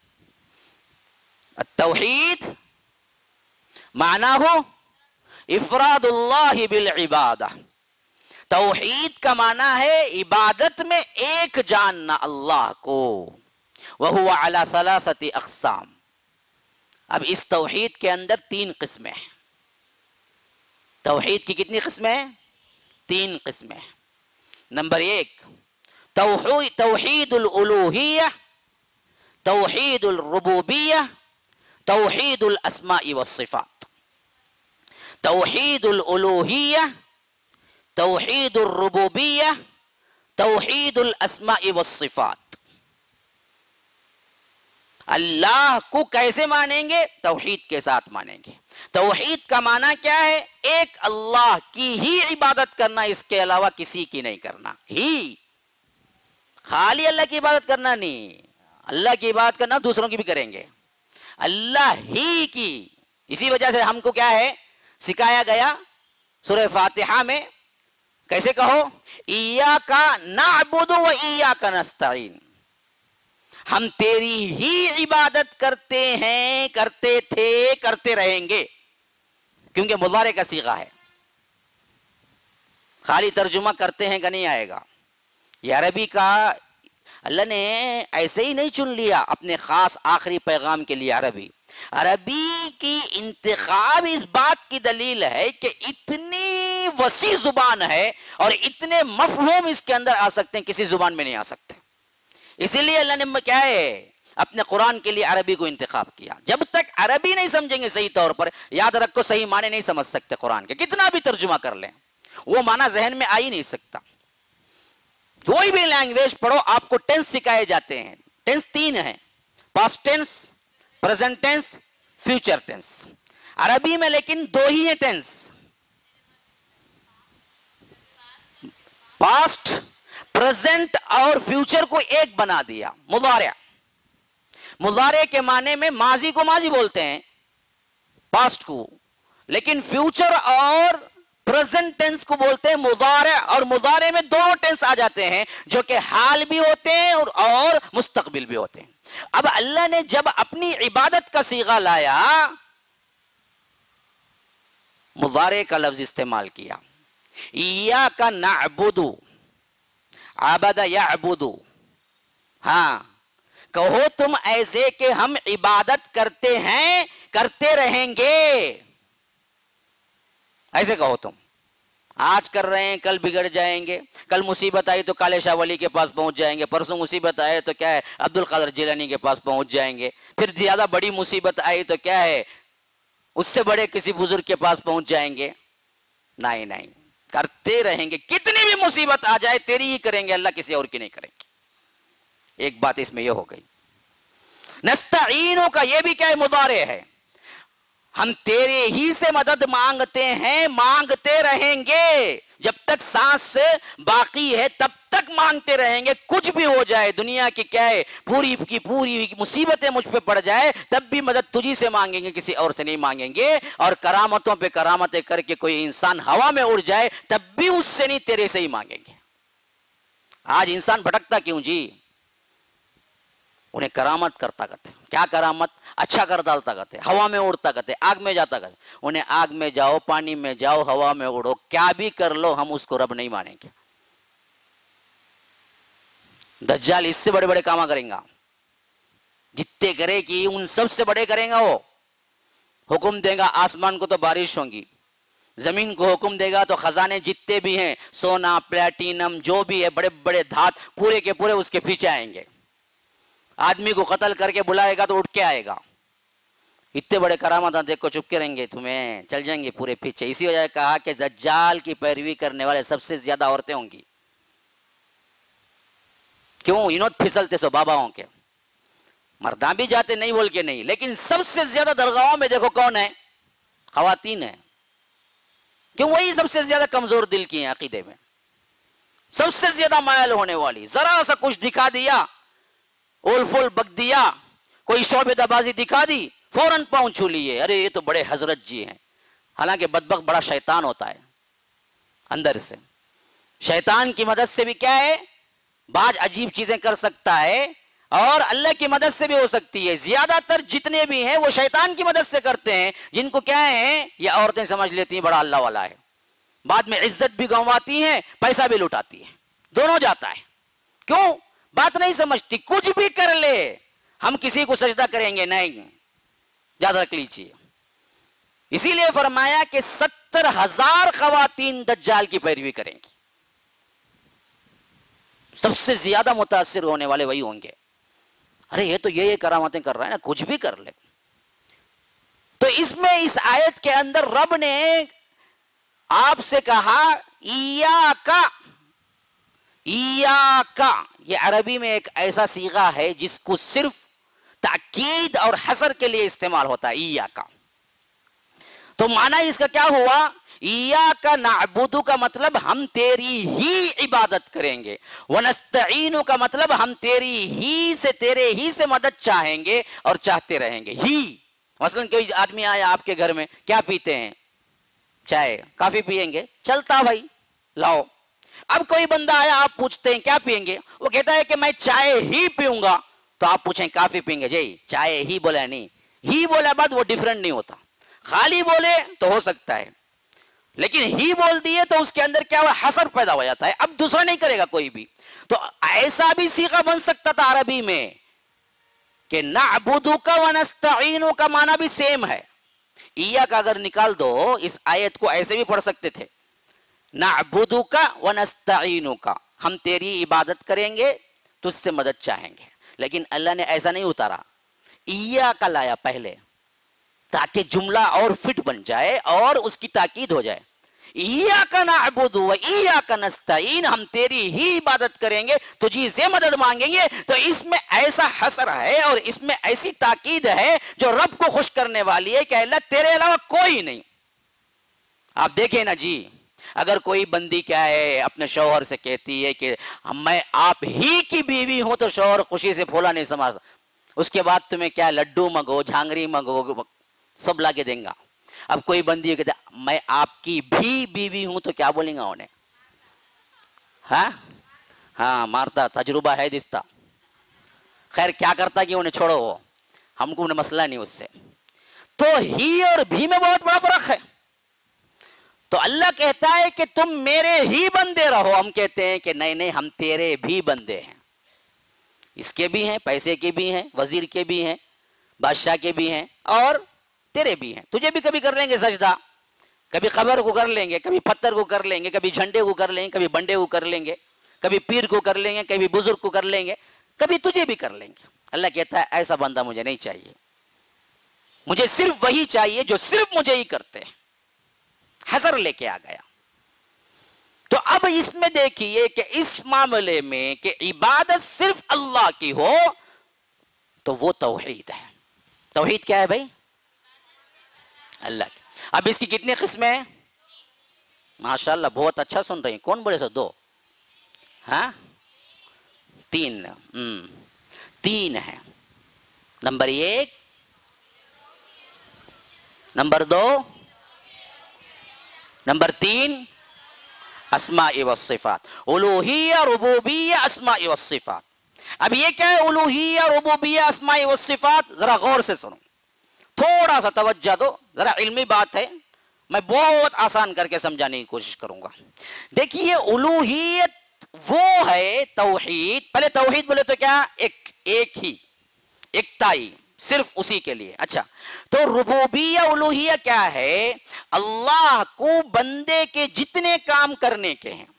التوحید معناہ افراد اللہ بالعبادہ. توحید کا معنی ہے عبادت میں ایک جاننا اللہ کو. وَهُوَ عَلَى ثَلَاثَةِ أَقْسَامٍ. اب اس توحید کے اندر 3 قسمیں ہیں. توحید کی کتنی قسمیں ہیں؟ 3 قسمیں. نمبر 1 توحید الالوہیہ، توحید الربوبیہ، توحید الاسماء والصفات. توحید الالوہیہ، توحید الربوبیہ، توحید الاسماء والصفات. اللہ کو کیسے مانیں گے؟ توحید کے ساتھ مانیں گے. توحید کا معنی کیا ہے؟ ایک اللہ کی ہی عبادت کرنا، اس کے علاوہ کسی کی نہیں کرنا. ہی خالی اللہ کی عبادت کرنا نہیں، اللہ کی عبادت کرنا دوسروں کی بھی کریں گے، اللہ ہی کی. اسی وجہ سے ہم کو کیا ہے سکھایا گیا سورہ فاتحہ میں، کیسے کہو؟ ایاک نعبد و ایاک نستعین. ہم تیری ہی عبادت کرتے ہیں، کرتے تھے، کرتے رہیں گے. کیونکہ مضارع کا صیغہ ہے. خالی ترجمہ کرتے ہیں کا نہیں آئے گا. یہ عربی کا اللہ نے ایسے ہی نہیں چن لیا اپنے خاص آخری پیغام کے لیے. عربی کی انتخاب اس بات کی دلیل ہے کہ اتنی وسیع زبان ہے اور اتنے مفہوم اس کے اندر آ سکتے ہیں، کسی زبان میں نہیں آ سکتے. اسی لیے اللہ نے کیا ہے اپنے قرآن کے لیے عربی کو انتخاب کیا. جب تک عربی نہیں سمجھیں گے صحیح طور پر، یاد رکھو صحیح معنی نہیں سمجھ سکتے قرآن کے، کتنا بھی ترجمہ کر لیں وہ معنی ذہن میں آ ہی نہیں سکتا. کوئی بھی لینگویج پڑھو آپ کو ٹینس سکھائے جاتے ہیں. ٹینس 3 ہیں، past tense, present tense, future tense. عربی میں لیکن 2 ہی ہیں ٹینس، پاسٹ، پریزنٹ اور فیوچر کو ایک بنا دیا. مضارع، مضارع کے معنی میں ماضی کو ماضی بولتے ہیں، پاسٹ کو، لیکن فیوچر اور پریزنٹ ٹینس کو بولتے ہیں مضارع. اور مضارع میں 2 ٹینس آ جاتے ہیں جو کہ حال بھی ہوتے ہیں اور مستقبل بھی ہوتے ہیں. اب اللہ نے جب اپنی عبادت کا صیغہ لایا مضارع کا لفظ استعمال کیا. ایاک نعبد، عبد یعبد. ہاں کہو تم ایسے کہ ہم عبادت کرتے ہیں، کرتے رہیں گے. ایسے کہو تم. آج کر رہے ہیں کل بگڑ جائیں گے، کل مصیبت آئی تو کالے شاہ ولی کے پاس پہنچ جائیں گے، پرسوں مصیبت آئے تو کیا ہے عبد القادر جیلانی کے پاس پہنچ جائیں گے، پھر زیادہ بڑی مصیبت آئی تو کیا ہے اس سے بڑے کسی بزرگ کے پاس پہنچ جائیں گے. نہیں نہیں، کرتے رہیں گے. کتنی بھی مصیبت آ جائے تیری ہی کریں گے، اللہ کسی اور کی نہیں کریں گے. ایک بات اس میں یہ ہو گئی. نستعینوں کا یہ بھی کیا ہے مضارع ہے. ہم تیرے ہی سے مدد مانگتے ہیں، مانگتے رہیں گے. جب تک سانس سے باقی ہے تب تک مانگتے رہیں گے. کچھ بھی ہو جائے دنیا کی کیا ہے پوری کی پوری مصیبتیں مجھ پہ پڑ جائے تب بھی مدد تجھی سے مانگیں گے، کسی اور سے نہیں مانگیں گے. اور کرامتوں پہ کرامتیں کر کے کوئی انسان ہوا میں اڑ جائے تب بھی اس سے نہیں، تیرے سے ہی مانگیں گے. آج انسان بھٹکتا کیوں جی؟ انہیں کرامت کرتا کرتے. کیا کرامت؟ اچھا کر ڈالتا کرتے، ہوا میں اڑتا کرتے، آگ میں جاتا کرتے. انہیں آگ میں جاؤ، پانی میں جاؤ، ہوا میں اڑو، کیا بھی کر لو ہم اس کو رب نہیں مانیں گے. دجال اس سے بڑے بڑے کام کریں گا، جتنے کرے کہ ان سب سے بڑے کریں گا. وہ حکم دے گا آسمان کو تو بارش ہوگی، زمین کو حکم دے گا تو خزانے جتنے بھی ہیں سونا پلیٹینم جو بھی ہے بڑے بڑے دھات پورے کے پورے اس کے پیچھے آئیں گے. آدمی کو قتل کر کے بلائے گا تو اٹھ کے آئے گا. اتنے بڑے کرامات دیکھ کو چپ کے رہیں گے، تمہیں چل جائیں گے پورے پیچھے. اسی وجہ کہا کہ دجال کی پیروی کرنے والے سب سے زیادہ عورتیں ہوں گی. کیوں؟ انہوں پھسلتے سو باباؤں کے، مرداں بھی جاتے نہیں بول کے نہیں، لیکن سب سے زیادہ درگاہوں میں دیکھو کون ہے؟ خواتین ہیں. کیوں؟ وہی سب سے زیادہ کمزور دل کی ہیں عقیدے میں، سب سے زیادہ مائل ہونے والی. ذرا سا کچھ دکھا دیا، اول فول بک دیا، کوئی شعبہ بازی دکھا دی، فوراً پاؤں چھو لیے، ارے یہ تو بڑے حضرت جی ہیں. حالانکہ بدبخت بڑا شیطان ہوتا ہے اندر سے. شیطان کی مدد سے بھی کیا ہے بعض عجیب چیزیں کر سکتا ہے، اور اللہ کی مدد سے بھی ہو سکتی ہے. زیادہ تر جتنے بھی ہیں وہ شیطان کی مدد سے کرتے ہیں، جن کو کیا ہے یہ عورتیں سمجھ لیتی ہیں بڑا اللہ والا ہے. بعد میں عزت بھی گنواتی ہیں، پیسہ بھی لوٹاتی ہیں، دونوں جاتا ہے. کیوں؟ بات نہیں سمجھتی. کچھ بھی کر لے ہم کسی کو سجدہ کریں گے نہیں، یاد رکھ لیجیے. اسی لیے فرمایا کہ 70,000 خواتین دجال کی پیروی کریں گی. سب سے زیادہ متاثر ہونے والے وہی ہوں گے. ارے یہ تو یہ کرامتیں کر رہا ہے نا، کچھ بھی کر لے. تو اس میں اس آیت کے اندر رب نے آپ سے کہا ایاکا. ایاکا یہ عربی میں ایک ایسا صیغہ ہے جس کو صرف تاکید اور حصر کے لیے استعمال ہوتا ہے. ایاکا تو معنی اس کا کیا ہوا؟ ایاکا نعبد کا مطلب ہم تیری ہی عبادت کریں گے، ونستعین کا مطلب ہم تیرے ہی سے مدد چاہیں گے اور چاہتے رہیں گے. ہی مثلا کوئی آدمی آیا آپ کے گھر میں، کیا پیتے ہیں؟ چائے. کافی پیئیں گے؟ چلتا بھائی لاؤ. اب کوئی بندہ آیا، آپ پوچھتے ہیں کیا پئیں گے؟ وہ کہتا ہے کہ میں چائے ہی پیوں گا. تو آپ پوچھیں کافی پئیں گے؟ جی چائے ہی بولا نہیں، ہی بولا بعد وہ ڈیفرنٹ نہیں ہوتا. خالی بولے تو ہو سکتا ہے، لیکن ہی بول دیے تو اس کے اندر کیا ہوا حصر پیدا ہو جاتا ہے. اب دوسرا نہیں کرے گا کوئی بھی. تو ایسا بھی صیغہ بن سکتا تھا عربی میں کہ نعبدک ونستعین کا معنی بھی سیم ہے. ईया का अगर निकाल दो, इस आयत को ऐसे भी पढ़ सकते थे, नअबुदुका व नस्तईनुका, हम तेरी इबादत करेंगे, तुझसे मदद चाहेंगे। लेकिन अल्लाह ने ऐसा नहीं उतारा, ईया का लाया पहले, ताकि जुमला और फिट बन जाए और उसकी ताकीद हो जाए। इय्याका नअबुदु व इय्याका नस्तईन, हम तेरी ही इबादत करेंगे, तुझी से मदद मांगेंगे। तो इसमें ऐसा हसर है और इसमें ऐसी ताकीद है जो रब को खुश करने वाली है कि अल्लाह तेरे अलावा कोई नहीं। आप देखें ना जी, अगर कोई बंदी क्या है अपने शौहर से कहती है कि मैं आप ही की बीवी हूं, तो शौहर खुशी से फूला नहीं समाज, उसके बाद तुम्हें क्या लड्डू मंगो, झांगरी मंगो, सब लाके देंगे। अब कोई बंदी कहते मैं आपकी भी बीवी हूं, तो क्या बोलेंगे उन्हें? हाँ मारता, तजुर्बा है दिसता। खैर क्या करता कि उन्हें छोड़ो, हमको उन्हें मसला नहीं उससे। तो ही और भी में बहुत बड़ा फर्क है। तो अल्लाह कहता है कि तुम मेरे ही बंदे रहो, हम कहते हैं कि नहीं नहीं, हम तेरे भी बंदे हैं। इसके भी हैं, पैसे के भी हैं, वजीर के भी हैं, बादशाह के भी हैं और तेरे भी हैं। तुझे भी कभी कर लेंगे सजदा, कभी कब्र को कर लेंगे, कभी पत्थर को कर लेंगे, कभी झंडे को कर लेंगे, कभी बंडे को कर लेंगे, कभी पीर को कर लेंगे, कभी बुजुर्ग को कर लेंगे, कभी तुझे भी कर लेंगे। अल्लाह कहता है ऐसा बंदा मुझे नहीं चाहिए, मुझे सिर्फ वही चाहिए जो सिर्फ मुझे ही करते हैं। हसर लेके आ गया। तो अब इसमें देखिए कि इस मामले में कि इबादत सिर्फ अल्लाह की हो, तो वो तौहीद है। तौहीद क्या है भाई? अल्लाह की। अब इसकी कितनी किस्में हैं? माशाल्लाह बहुत अच्छा सुन रही हैं। कौन बड़े से? दो? हाँ, तीन है। नंबर 1, नंबर 2, नंबर 3 अस्माई व सिफात। उलूहिया, रुबूबिया, अस्माई व सिफात। अब ये क्या है उलूहिया, रुबूबिया, अस्माई व सिफात? जरा गौर से सुनो, थोड़ा सा तवज्जो दो, जरा इल्मी बात है, मैं बहुत आसान करके समझाने की कोशिश करूंगा। देखिए उलूहियत वो है तौहीद। पहले तौहीद बोले तो क्या? एक ही, एकताई, सिर्फ उसी के लिए। अच्छा, तो रुबूबिया उलूहिया क्या है? अल्लाह को बंदे के जितने काम करने के हैं,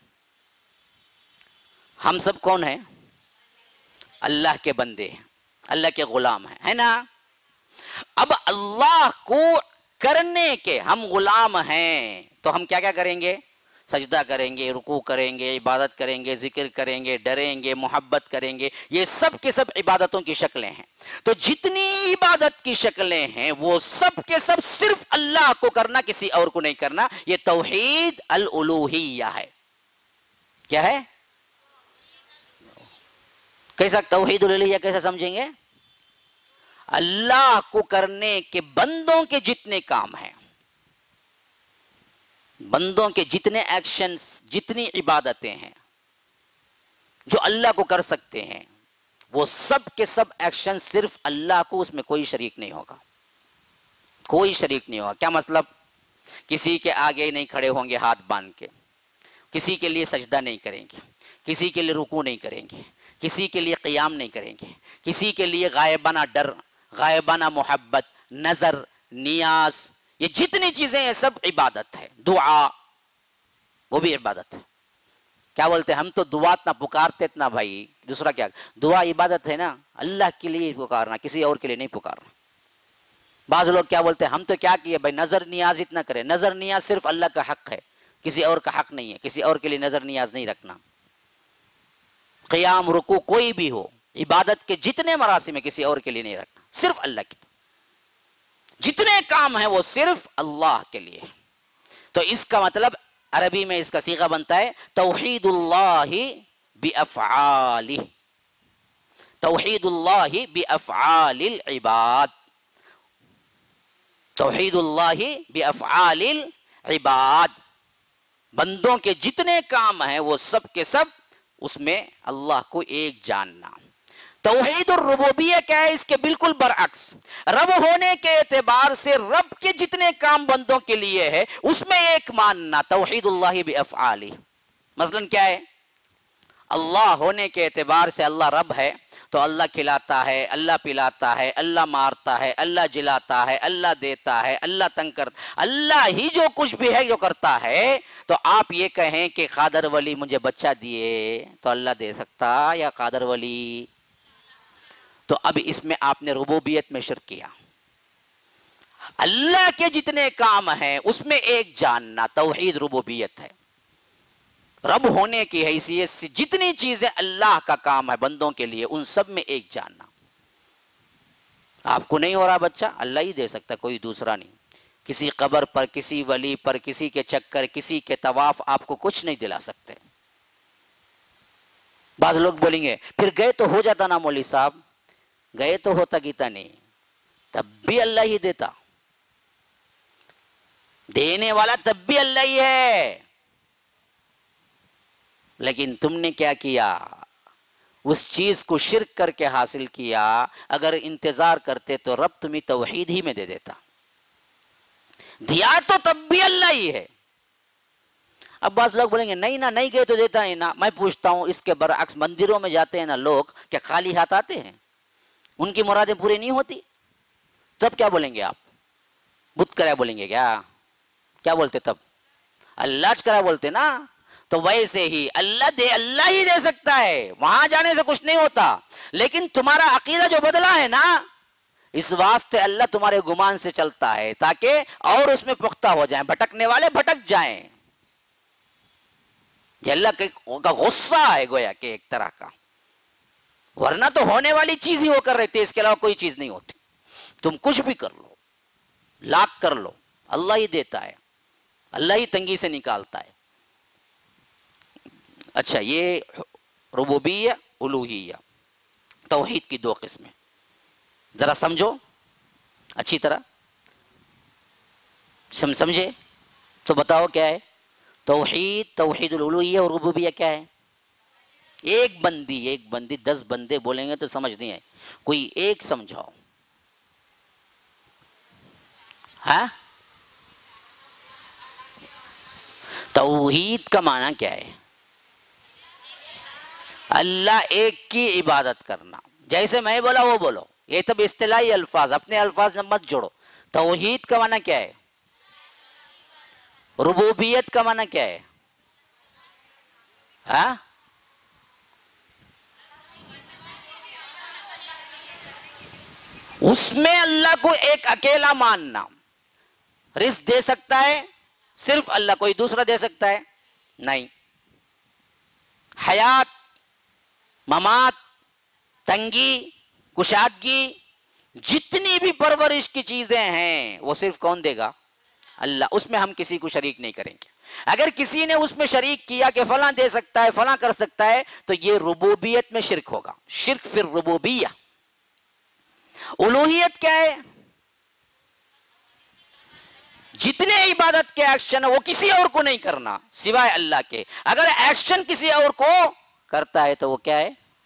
हम सब कौन है? अल्लाह के बंदे हैं, अल्लाह के गुलाम हैं, है ना? अब अल्लाह को करने के हम गुलाम हैं, तो हम क्या क्या करेंगे? सजदा करेंगे, रुकू करेंगे, इबादत करेंगे, जिक्र करेंगे, डरेंगे, मोहब्बत करेंगे। ये सब के सब इबादतों की शक्लें हैं। तो जितनी इबादत की शक्लें हैं वो सब के सब सिर्फ अल्लाह को करना, किसी और को नहीं करना। ये तौहीद अल उलूहिया है। क्या है? कैसा तौहीद उल उलूहिया कैसे समझेंगे? अल्लाह को करने के बंदों के जितने काम हैं, बंदों के जितने एक्शंस, जितनी इबादतें हैं जो अल्लाह को कर सकते हैं, वो सब के सब एक्शन सिर्फ अल्लाह को, उसमें कोई शरीक नहीं होगा, कोई शरीक नहीं होगा। क्या मतलब? किसी के आगे नहीं खड़े होंगे हाथ बांध के, किसी के लिए सजदा नहीं करेंगे, किसी के लिए रुकू नहीं करेंगे, किसी के लिए क़ियाम नहीं करेंगे, किसी के लिए गायबाना डर, गायबाना मोहब्बत, नजर, नियाज, ये जितनी चीजें हैं सब इबादत है। दुआ वो भी इबादत है। क्या बोलते हैं हम? तो दुआ इतना पुकारते इतना भाई, दूसरा क्या? दुआ इबादत है ना, अल्लाह के लिए पुकारना, किसी और के लिए नहीं पुकारना। बाज लोग क्या बोलते हैं, हम तो क्या किए भाई, नजर नियाज इतना करें। नजर नियाज सिर्फ अल्लाह का हक है, किसी और का हक नहीं है। किसी और के लिए नजर नियाज नहीं रखना। क़ियाम, रुकू कोई भी हो, इबादत के जितने मरासिम है किसी और के लिए नहीं रखना, सिर्फ अल्लाह के। जितने काम है वो सिर्फ अल्लाह के लिए। तो इसका मतलब अरबी में इसका सीगा बनता है तौहीदुल्लाहि बिअफ़आलिह, तौहीदुल्लाहि बिअफ़आलिल इबाद, तौहीदुल्लाहि बिअफ़आलिल इबाद। बंदों के जितने काम हैं वो सब के सब उसमें अल्लाह को एक जानना। तौहीद और रुबूबिय्या क्या है? इसके बिल्कुल बरअक्स। रब होने के एतबार से रब के जितने काम बंदों के लिए है उसमें एक मानना, तौहीदुल्लाहि बिअफ़आलिह। मसलन क्या है? अल्लाह होने के एतबार से अल्लाह रब है, تو اللہ کھلاتا ہے، اللہ پلاتا ہے، اللہ مارتا ہے، اللہ جلاتا ہے، اللہ دیتا ہے، اللہ تنگ کرتا، اللہ ہی جو کچھ بھی ہے جو کرتا ہے، تو آپ یہ کہیں کہ قادر ولی مجھے بچہ دیے تو اللہ دے سکتا یا قادر ولی؟ تو اب اس میں آپ نے ربوبیت میں شرک کیا۔ اللہ کے جتنے کام ہیں اس میں ایک جاننا توحید ربوبیت ہے، رب ہونے کی حیثیت سے جتنی چیزیں اللہ کا کام ہے بندوں کے لیے ان سب میں ایک جاننا۔ آپ کو نہیں ہو رہا بچہ، اللہ ہی دے سکتا، کوئی دوسرا نہیں۔ کسی قبر پر، کسی ولی پر، کسی کے چکر، کسی کے طواف آپ کو کچھ نہیں دلا سکتے۔ بعض لوگ بولیں گے پھر گئے تو ہو جاتا نا مولوی صاحب، گئے تو ہوتا گیتا نہیں، تب بھی اللہ ہی دیتا، دینے والا تب بھی اللہ ہی ہے، لیکن تم نے کیا کیا؟ اس چیز کو شرک کر کے حاصل کیا۔ اگر انتظار کرتے تو رب تمہیں توحید ہی میں دے دیتا، دیا تو تب بھی اللہ ہی ہے۔ اب بعض لوگ بولیں گے نہیں نا، نہیں گئے تو دیتا ہے نا۔ میں پوچھتا ہوں اس کے برعکس، مندروں میں جاتے ہیں نا لوگ، کیا خالی ہاتھ آتے ہیں؟ ان کی مرادیں پوری نہیں ہوتی؟ تب کیا بولیں گے آپ؟ بت کرا بولیں گے کیا بولتے تب؟ اللہ کرا بولتے نا۔ تو ویسے ہی اللہ ہی دے سکتا ہے، وہاں جانے سے کچھ نہیں ہوتا، لیکن تمہارا عقیدہ جو بدلا ہے نا، اس واسطے اللہ تمہارے گمان سے چلتا ہے تاکہ اور اس میں پختہ ہو جائیں، بھٹکنے والے بھٹک جائیں۔ یہ اللہ کا غصہ ہے گویا کہ ایک طرح کا، ورنہ تو ہونے والی چیز ہی ہو کر رہتی ہے، اس کے علاوہ کوئی چیز نہیں ہوتی۔ تم کچھ بھی کر لو، لاکھ کر لو، اللہ ہی دیتا ہے، اللہ ہی تنگی سے نکالتا ہے۔ اچھا، یہ ربوبیہ الوہیہ توحید کی دو قسمیں، ذرا سمجھو اچھی طرح، سمجھے تو بتاؤ کیا ہے توحید الوہیہ اور ربوبیہ کیا ہے؟ ایک بندی 10 بندے بولیں گے تو سمجھ نہیں آئے، کوئی ایک سمجھاؤ۔ ہاں، توحید کا معنی کیا ہے؟ اللہ ایک کی عبادت کرنا، جیسے میں بولا وہ بولو، یہ تب اصطلاحی الفاظ، اپنے الفاظ میں مت جوڑو۔ توحید کا معنی کیا ہے؟ ربوبیت کا معنی کیا ہے؟ ہاں، اس میں اللہ کو ایک اکیلا ماننا۔ رزق دے سکتا ہے صرف اللہ، کوئی دوسرا دے سکتا ہے؟ نہیں۔ حیات، ممات، تنگی، کشادگی، جتنی بھی پرورش کی چیزیں ہیں وہ صرف کون دے گا؟ اللہ۔ اس میں ہم کسی کو شریک نہیں کریں گے۔ اگر کسی نے اس میں شریک کیا کہ فلاں دے سکتا ہے، فلاں کر سکتا ہے، تو یہ ربوبیت میں شرک ہوگا، شرک فی الربوبیہ۔ الوہیت کیا ہے؟ جتنے عبادت کے ایکشن وہ کسی اور کو نہیں کرنا سوائے اللہ کے۔ اگر ایکشن کسی اور کو کرتا ہے تو وہ کیا ہے؟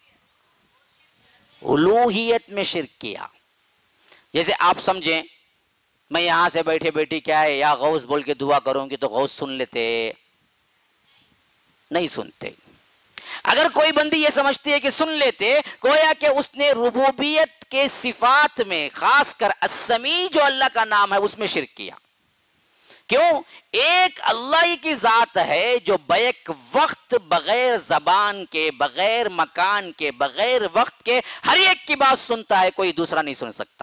الوہیت میں شرک کیا۔ جیسے آپ سمجھیں میں یہاں سے بیٹھے بیٹھی کیا ہے یا غوث بول کے دعا کروں گی تو غوث سن لیتے؟ نہیں سنتے۔ اگر کوئی بندی یہ سمجھتی ہے کہ سن لیتے، گویا کہ اس نے ربوبیت کے صفات میں خاص کر السمیع جو اللہ کا نام ہے اس میں شرک کیا۔ کیوں؟ ایک اللہ ہی کی ذات ہے جو بیک وقت بغیر زبان کے، بغیر مکان کے، بغیر وقت کے ہر ایک کی بات سنتا ہے، کوئی دوسرا نہیں سن سکتا۔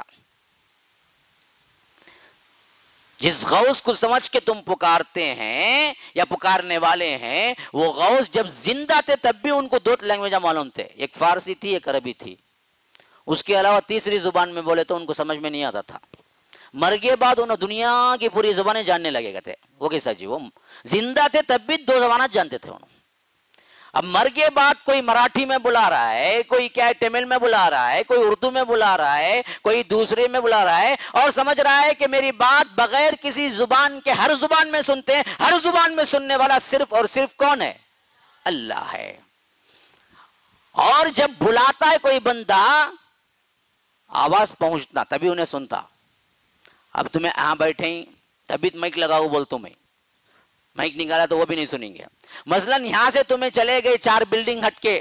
جس غوث کو سمجھ کے تم پکارتے ہیں یا پکارنے والے ہیں، وہ غوث جب زندہ تھے تب بھی ان کو 2 لینگویجیں معلوم تھے، ایک فارسی تھی ایک عربی تھی، اس کے علاوہ تیسری زبان میں بولے تو ان کو سمجھ میں نہیں آتا تھا۔ مر کے بعد انہوں دنیا کی پوری زبانیں جاننے لگے گئے تھے۔ وہ کیسا جی؟ وہ زندہ تھے تب بھی 2 زبانیں جانتے تھے انہوں۔ اب مر کے بعد کوئی مراٹھی میں بلا رہا ہے، کوئی کیا تمل میں بلا رہا ہے، کوئی اردو میں بلا رہا ہے، کوئی دوسرے میں بلا رہا ہے، اور سمجھ رہا ہے کہ میری بات بغیر کسی زبان کے ہر زبان میں سنتے ہیں۔ ہر زبان میں سننے والا صرف اور صرف کون ہے؟ اللہ ہے۔ اور جب بلاتا ہے کوئی بندہ، آواز پہنچنا تبھی انہیں سنتا۔ اب تمہیں یہاں بیٹھے تبھی مائک لگاؤ بول، تمہیں مائک نکالا تو وہ بھی نہیں سنیں گے۔ مثلا یہاں سے تمہیں چلے گئے 4 بلڈنگ ہٹ کے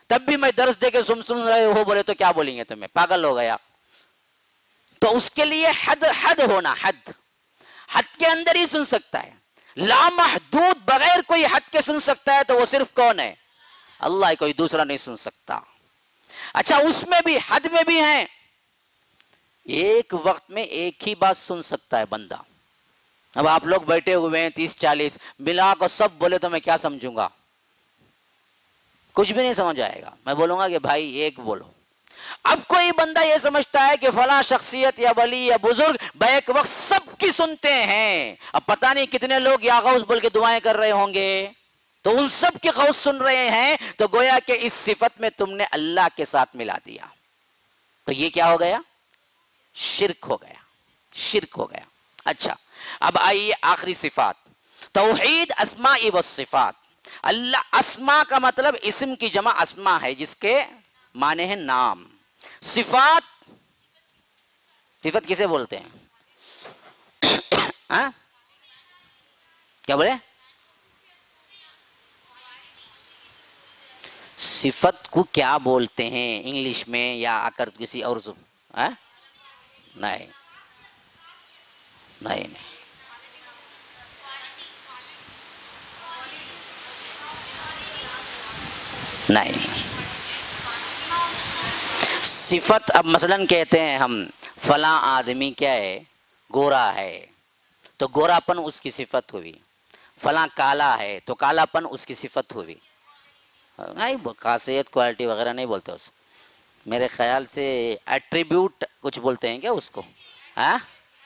तब भी मैं दर्स दे के सुन रहे हो बोले तो क्या बोलेंगे तुम्हें, पागल हो गया। तो उसके लिए हद होना, हद के अंदर ही सुन सकता है। लामहदूद बगैर कोई हद के सुन सकता है तो वो सिर्फ कौन है, अल्लाह, कोई दूसरा नहीं सुन सकता। अच्छा, उसमें भी हद में भी है, एक वक्त में एक ही बात सुन सकता है बंदा। अब आप लोग बैठे हुए हैं 30-40, मिला को सब बोले तो मैं क्या समझूंगा, कुछ भी नहीं समझ आएगा। मैं बोलूंगा कि भाई एक बोलो। अब कोई बंदा ये समझता है कि फला शख्सियत या वली या बुजुर्ग बैक वक्त सबकी सुनते हैं, अब पता नहीं कितने लोग या गौस बोल के दुआएं कर रहे होंगे, तो उन सब की गौस सुन रहे हैं, तो गोया कि इस सिफत में तुमने अल्लाह के साथ मिला दिया, तो ये क्या हो गया, शिर्क हो गया, शिर्क हो गया। अच्छा, अब आइए आखिरी सिफात, तौहीद अस्माई व सिफात। अल्लाह, अस्मा का मतलब इस्म की जमा अस्मा है जिसके माने हैं नाम। सिफात, सिफत किसे बोलते हैं हाँ? क्या बोले, सिफत को क्या बोलते हैं इंग्लिश में या आकर किसी और नहीं नहीं नहीं, नहीं। सिफत, अब मसलन कहते हैं हम फला आदमी क्या है, गोरा है, तो गोरापन उसकी सिफत हुई। फला काला है तो कालापन उसकी सिफत हुई। नहीं, खासियत क्वालिटी वगैरह नहीं बोलते उसको, मेरे ख्याल से एट्रीब्यूट कुछ बोलते हैं क्या उसको, हाँ,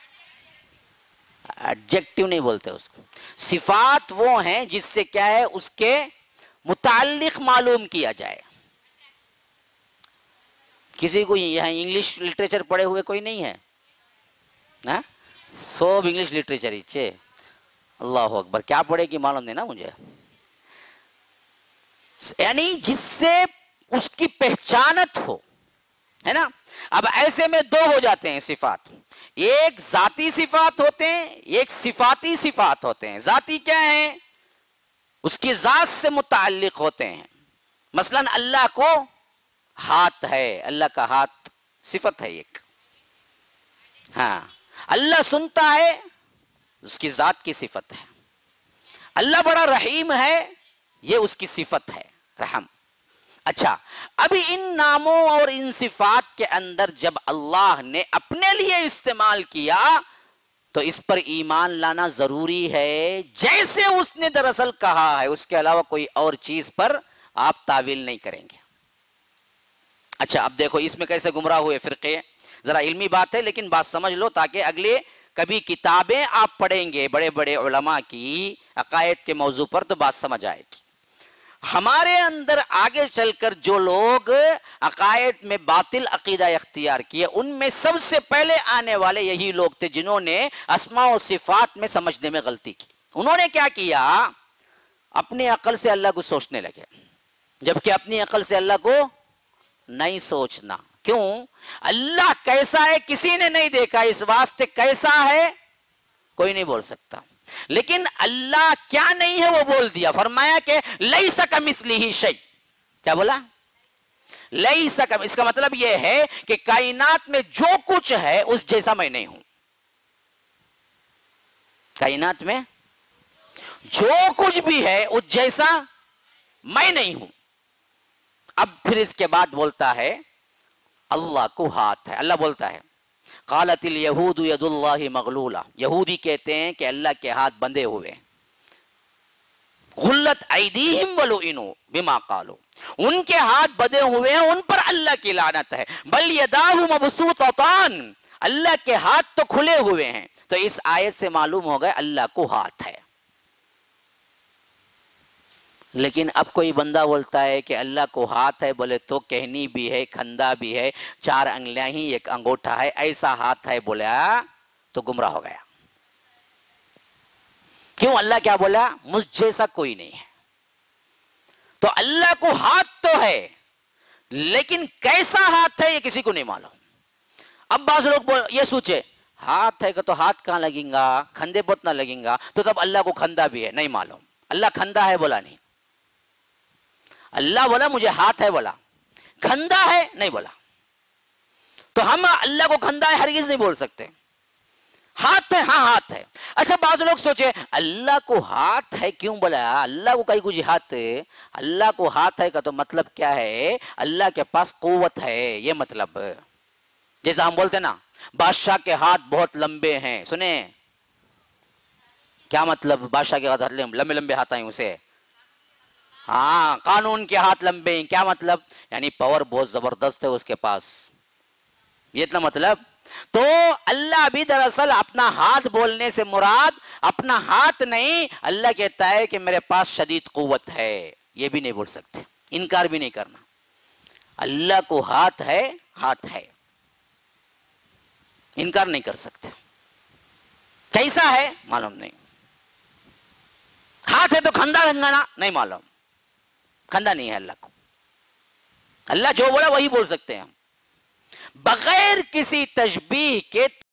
एडजेक्टिव नहीं बोलते उसको। सिफात वो हैं जिससे क्या है, उसके मुताल्लिक मालूम किया जाए। किसी को यहाँ इंग्लिश लिटरेचर पढ़े हुए कोई नहीं है ना, सब इंग्लिश लिटरेचर ही, अल्लाह अकबर, क्या पढ़ेगी मालूम नहीं ना मुझे, यानी जिससे उसकी पहचानत हो, है ना। अब ऐसे में दो हो जाते हैं सिफात, एक जाती सिफात होते हैं, एक सिफाती सिफात होते हैं। जाती क्या है, उसकी जात से मुताल्लिक होते हैं। मसलन अल्लाह को हाथ है, अल्लाह का हाथ सिफत है एक, हाँ। अल्लाह सुनता है, उसकी जात की सिफत है। अल्लाह बड़ा रहीम है, ये उसकी सिफत है, रहम। अच्छा, अभी इन नामों और इन सिफात के अंदर जब अल्लाह ने अपने लिए इस्तेमाल किया तो इस पर ईमान लाना जरूरी है, जैसे उसने दरअसल कहा है, उसके अलावा कोई और चीज पर आप तावील नहीं करेंगे। अच्छा, अब देखो इसमें कैसे गुमराह हुए फिरके, जरा इल्मी बात है लेकिन बात समझ लो, ताकि अगले कभी किताबें आप पढ़ेंगे बड़े बड़े उलमा की अकायद के मौजू पर तो बात समझ आएगी। हमारे अंदर आगे चलकर जो लोग अकायद में बातिल अकीदा इख्तियार किए, उनमें सबसे पहले आने वाले यही लोग थे जिन्होंने अस्मा और सिफात में समझने में गलती की। उन्होंने क्या किया, अपनी अकल से अल्लाह को सोचने लगे, जबकि अपनी अकल से अल्लाह को नहीं सोचना। क्यों? अल्लाह कैसा है किसी ने नहीं देखा, इस वास्ते कैसा है कोई नहीं बोल सकता, लेकिन अल्लाह क्या नहीं है वो बोल दिया। फरमाया कि लैसा कमिस्लिही शै, क्या बोला, लैसा कम, इसका मतलब यह है कि कायनात में जो कुछ है उस जैसा मैं नहीं हूं। कायनात में जो कुछ भी है उस जैसा मैं नहीं हूं। अब फिर इसके बाद बोलता है अल्लाह को हाथ है। अल्लाह बोलता है क़ालतिल यहूदु यदुल्लाहि मग़लूला, यहूदी कहते हैं कि अल्लाह के हाथ बंधे हुए। गुल्लत ऐदीहिम वलुइनु बिमा क़ालू, उनके हाथ बंधे हुए हैं, उन पर अल्लाह की लानत है। बल यदाहु मबसूततान, अल्लाह के हाथ तो खुले हुए हैं। तो इस आयत से मालूम हो गया अल्लाह को हाथ है। लेकिन अब कोई बंदा बोलता है कि अल्लाह को हाथ है, बोले तो कहनी भी है, खंदा भी है, 4 अंगलियां ही एक अंगूठा है, ऐसा हाथ है बोला तो गुमराह हो गया। क्यों? अल्लाह क्या बोला, मुझ जैसा कोई नहीं है। तो अल्लाह को हाथ तो है, लेकिन कैसा हाथ है ये किसी को नहीं मालूम। अब बाज़ लोग ये सोचे हाथ है तो हाथ कहां लगेगा, खंदे बहुत ना लगेगा, तो तब अल्लाह को खंदा भी है, नहीं मालूम। अल्लाह खंदा है बोला नहीं, اللہ بولا مجھے ہاتھ ہے بولا، کھندا ہے نہیں بولا. تو ہم اللہ کو کھندا ہے ہرگز نہیں بول سکتے. ہاتھ ہے، ہاں ہاتھ ہے. اچھا بعض لوگ سوچے اللہ کو ہاتھ ہے کیوں بولا؟ اللہ کو کئی کچھ ہاتھ، اللہ کو ہاتھ ہے کا تو مطلب کیا ہے؟ اللہ کے پاس قوت ہے، یہ مطلب. جیسا ہم بولتے نا بادشاہ کے ہاتھ بہت لمبے ہیں، سنے کیا مطلب؟ بادشاہ کے ہاتھ لمبے لمبے ہاتھ ہیں اسے، ہاں قانون کے ہاتھ لمبے ہیں، کیا مطلب؟ یعنی پاور بہت زبردست ہے اس کے پاس، یہ اتنا مطلب. تو اللہ بھی دراصل اپنا ہاتھ بولنے سے مراد اپنا ہاتھ نہیں، اللہ کہتا ہے کہ میرے پاس شدید قوت ہے. یہ بھی نہیں بول سکتے، انکار بھی نہیں کرنا. اللہ کو ہاتھ ہے، ہاتھ ہے، انکار نہیں کر سکتے. کیسا ہے معلوم نہیں. ہاتھ ہے تو کھندا رنگانا نہیں معلوم، کھندا نہیں ہے اللہ کو. اللہ جو بولا وہی بول سکتے ہیں ہم، بغیر کسی تشبیہ کے